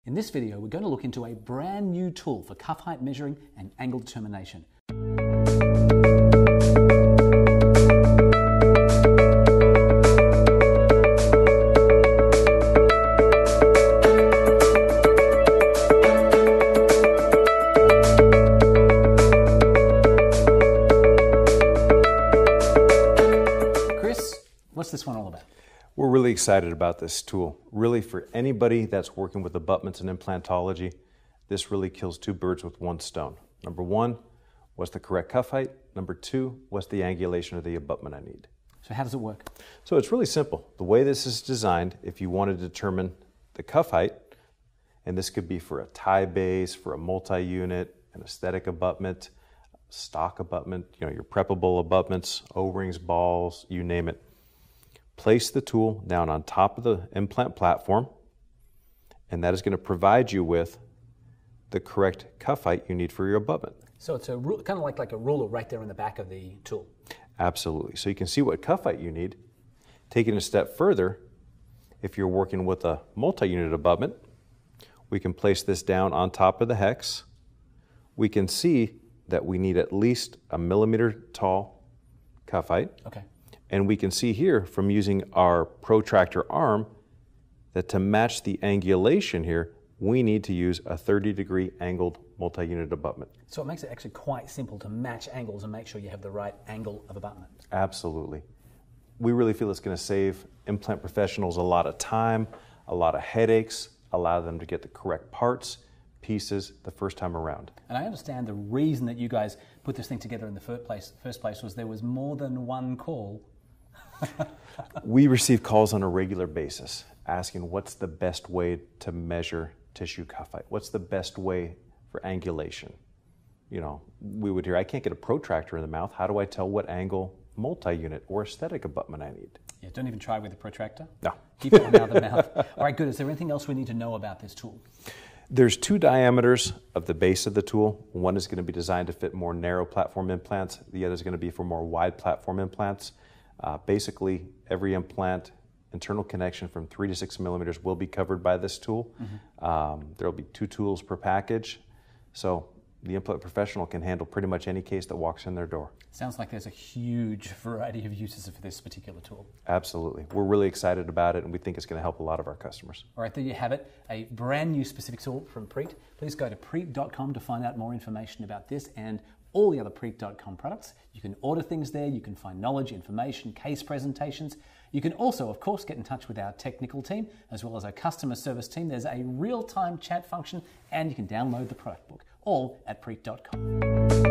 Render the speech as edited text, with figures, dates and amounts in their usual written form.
In this video, we're going to look into a brand new tool for cuff height measuring and angle determination. Chris, what's this one all about? We're really excited about this tool. Really, for anybody that's working with abutments and implantology, this really kills two birds with one stone. Number one, what's the correct cuff height? Number two, what's the angulation of the abutment I need? So how does it work? So it's really simple. The way this is designed, if you want to determine the cuff height, and this could be for a tie base, for a multi-unit, an aesthetic abutment, stock abutment, your preppable abutments, O-rings, balls, you name it. Place the tool down on top of the implant platform, and that is going to provide you with the correct cuff height you need for your abutment. So it's kind of like a ruler right there in the back of the tool. Absolutely. So you can see what cuff height you need. Taking a step further, if you're working with a multi-unit abutment, we can place this down on top of the hex. We can see that we need at least a millimeter tall cuff height. Okay. And we can see here from using our protractor arm that to match the angulation here, we need to use a 30-degree angled multi-unit abutment. So it makes it actually quite simple to match angles and make sure you have the right angle of abutment. Absolutely. We really feel it's going to save implant professionals a lot of time, a lot of headaches, allow them to get the correct parts, pieces the first time around. And I understand the reason that you guys put this thing together in the first place was there was more than one call. We receive calls on a regular basis asking what's the best way to measure tissue cuff height? What's the best way for angulation? We would hear, I can't get a protractor in the mouth. How do I tell what angle multi-unit or aesthetic abutment I need? Yeah, don't even try with a protractor. No. Keep it out of the mouth. All right, good. Is there anything else we need to know about this tool? There's two diameters of the base of the tool. One is going to be designed to fit more narrow platform implants. The other is going to be for more wide platform implants. Basically, every implant internal connection from 3 to 6 millimeters will be covered by this tool. Mm-hmm. There will be 2 tools per package, so the implant professional can handle pretty much any case that walks in their door. Sounds like there's a huge variety of uses for this particular tool. Absolutely. We're really excited about it, and we think it's going to help a lot of our customers. All right, there you have it, a brand new specific tool from Preat. Please go to Preat.com to find out more information about this and all the other Preat.com products. You can order things there, you can find knowledge, information, case presentations. You can also, of course, get in touch with our technical team as well as our customer service team. There's a real-time chat function and you can download the product book, all at Preat.com.